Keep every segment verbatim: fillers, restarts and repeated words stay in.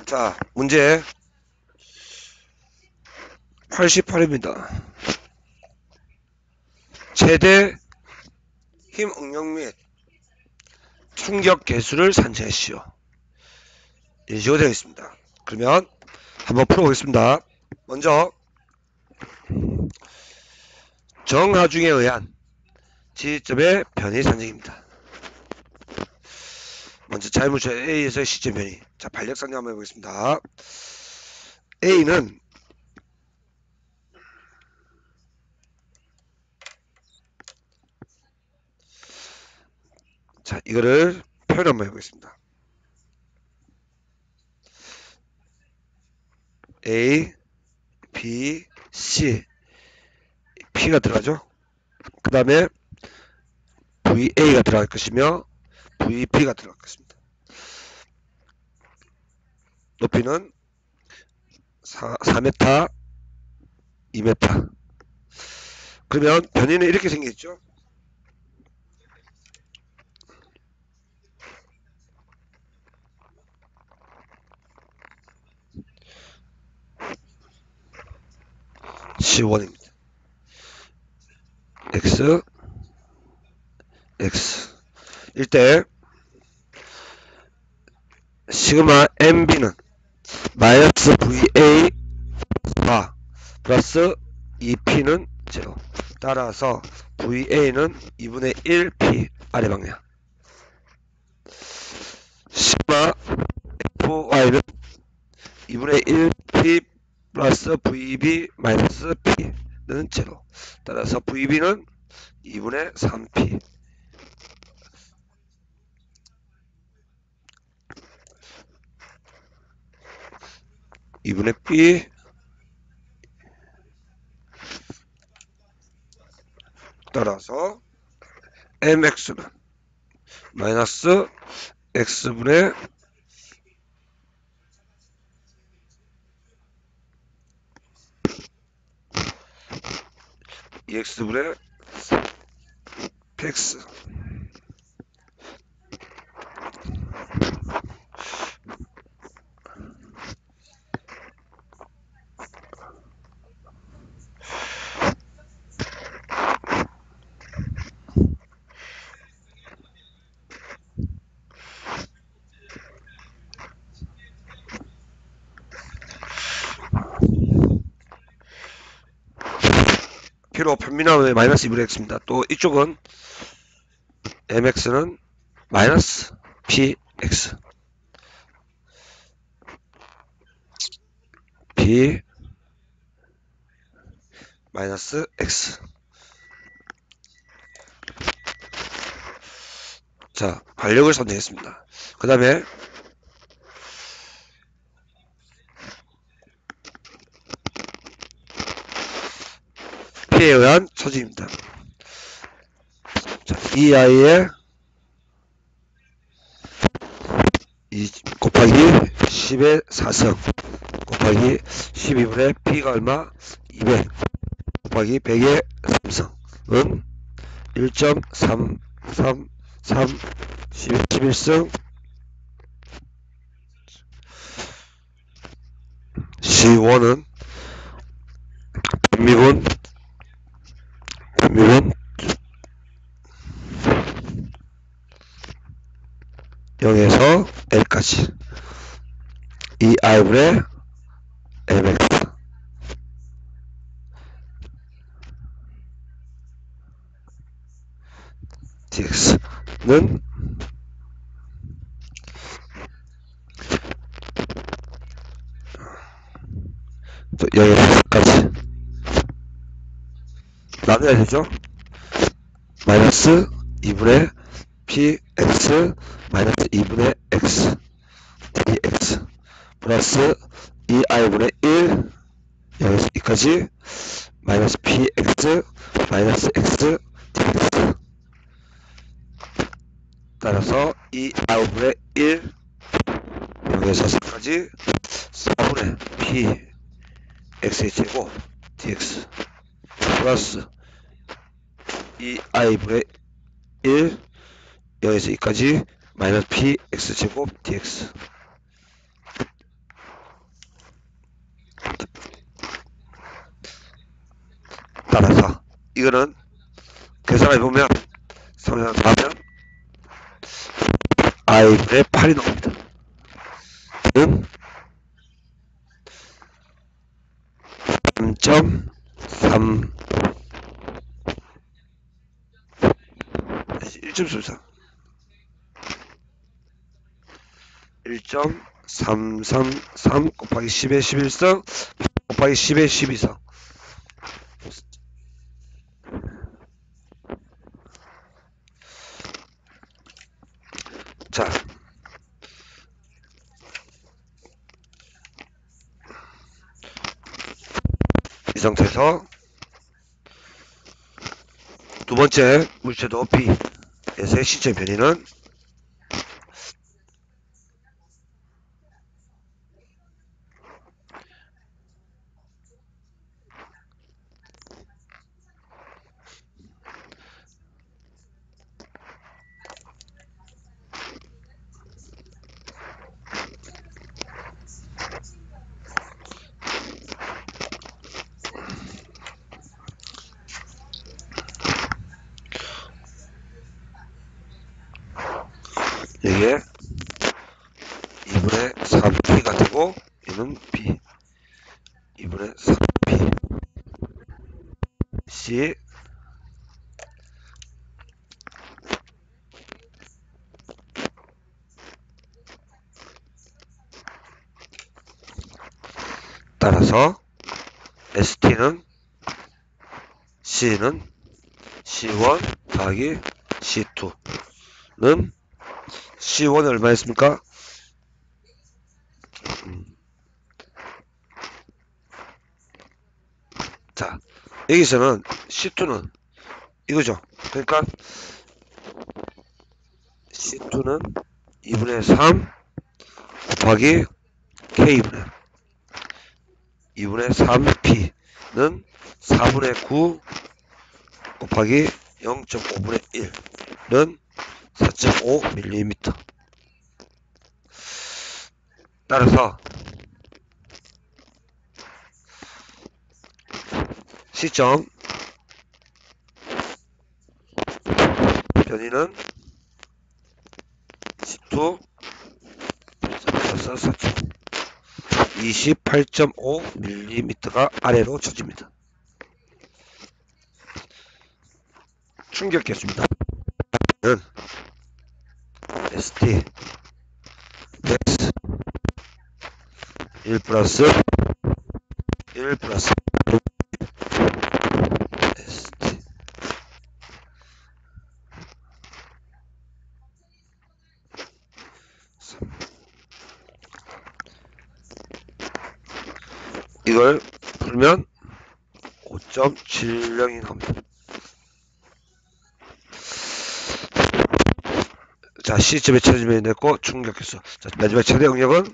자, 문제 팔십팔입니다. 최대 힘 응용 및 충격 계수를 산정하시오. 이 식으로 되어 있습니다. 그러면 한번 풀어보겠습니다. 먼저 정하중에 의한 지점의 변이 산정입니다. 먼저 자유물체 A에서의 시점 변이. 자, 반력 산정 한번 해보겠습니다. A는 자, 이거를 표현 한번 해보겠습니다. A, B, C, P가 들어가죠. 그 다음에 브이에이가 들어갈 것이며 브이피가 들어갈 것입니다. 높이는 사, 사 미터, 이 미터. 그러면 변이는 이렇게 생겼죠. 씨원입니다. X, X. 일때 시그마 엠비는 마이너스 브이에이와 플러스 이피는 제로. 따라서 브이에이는 이분의 일 피 아래 방향. 시그마 에프와이는 이분의 일 피 플러스 브이비 마이너스 P는 제로. 따라서 브이비는 이분의 삼 피. 이분의 B 따라서 엠엑스는 마이너스 X분의 이엑스분의 X. P로 편미나의 마이너스 이분의 X입니다. 또 이쪽은 엠엑스는 마이너스 피엑스. P 마이너스 X. 자, 반력을 선정했습니다. 그 다음에 P에 의한 처지입니다. 자, 이 아이의 이 곱하기 십의 사승 곱하기 십이분의 P가 얼마? 이백 곱하기 백의 삼승은 일 점 삼삼삼 십일 승 씨원은 변미분 변미분 영에서 L까지 이 아이분의 엠엑스 디엑스는 또 영에서 L까지 나눠야 되죠. 마이너스 이분의 px 마이너스 이분의 x dx 플러스 이 아이분의 일 여기서 이까지 마이너스 px 마이너스 x dx 따라서 이 아이분의 일 여기서 사까지 사분의 p x의 제곱 dx 플러스 이 아이분의 일 여기서 이까지 마이너스 px 제곱 dx 따라서 이거는 계산해 보면 삼 점 사면 i분의 팔이 나옵니다. 는 삼 점 삼 일 점 삼삼 일 점 삼삼삼 곱하기 십의 십일성 곱하기 십의 십이성. 자, 이 상태에서 두 번째 물체도 B에서의 시점 변이는 이게 이분의 삼 P가 되고 얘는 B 이분의 삼 P C 따라서 에스티는 C는 씨 원 더하기 씨 투는 씨 원이 얼마였습니까? 음. 자, 여기서는 씨 투는 이거죠. 그러니까 씨 투는 이분의 삼 곱하기 K분의 이분의 삼 P는 사분의 구 곱하기 영 점 오분의 일은 사 점 오 밀리미터. 따라서 시점 변이는 씨 투 이십팔 점 오 밀리미터가 아래로 쳐집니다. 충격 개수입니다. 는 에스티 x 일 플러스 일 플러스 에스티 이걸 풀면 오 점 칠영이 나옵니다. 자, C점의 최저점이 냈고 충격했어. 자, 마지막 최대 응력은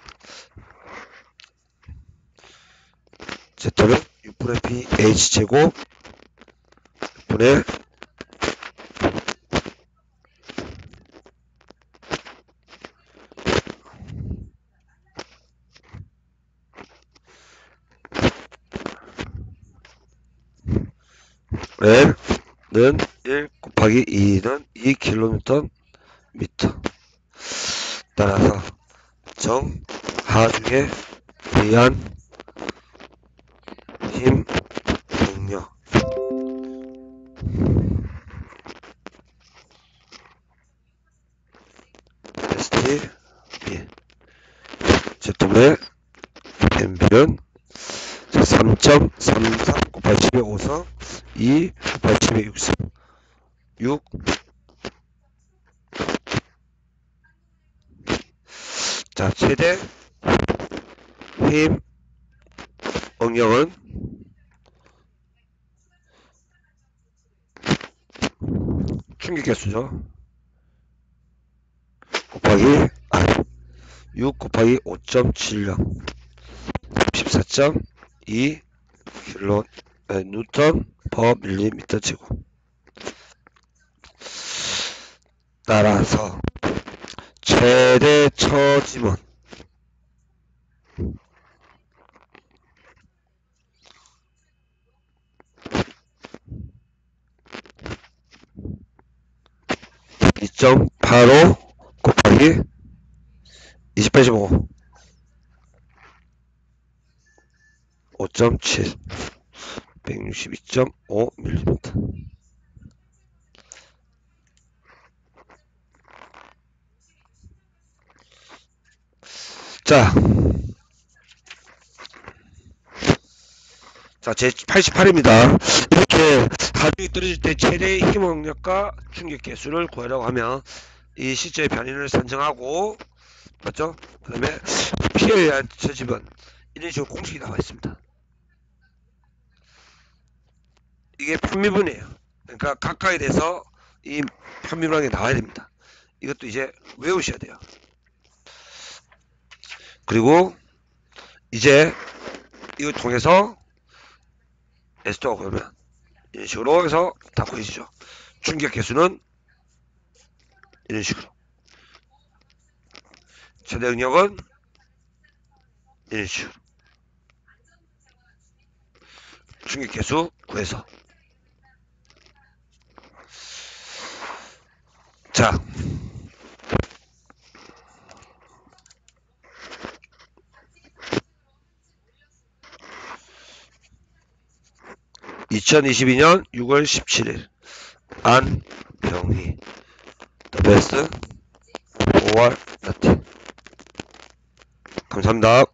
Z는 육분의 B H 제곱 분의 L는 일 곱하기 이는 이 킬로니우턴 미터. 따라서 정하중에 의한 힘 능력 에스티 B Z분의 엠비는 삼 점 삼삼 곱하기 십의 오성 이 곱하기 십의 육성 육 자, 최대 힘 응력은 충격 개수죠. 곱하기 R 육 곱하기 오 점 칠영 십사 점 이 킬로 뉴턴 퍼 밀리미터 제곱. 따라서 최대 처짐은 점 팔오 곱하기 이십 빼시면 오. 오 점 칠. 백육십이 점 오 밀리미터. 자, 자, 제팔십팔입니다. 이렇게 하중이 떨어질 때 최대 힘응력과 충격 개수를 구하라고 하면 이 실제 변인을 산정하고, 맞죠? 그 다음에 P에 의한 저집은 이런 식으로 공식이 나와 있습니다. 이게 편미분이에요. 그러니까 각각에 대해서 이 편미분하게 나와야 됩니다. 이것도 이제 외우셔야 돼요. 그리고 이제 이거 통해서 에스토가 보면 이런 식으로 해서 다 보이시죠? 충격 개수는 이런 식으로, 최대 응력은 이런 식으로, 충격 개수 구해서. 자, 이천이십이 년 유월 십칠일 안병희 The best 오월 나티. 감사합니다.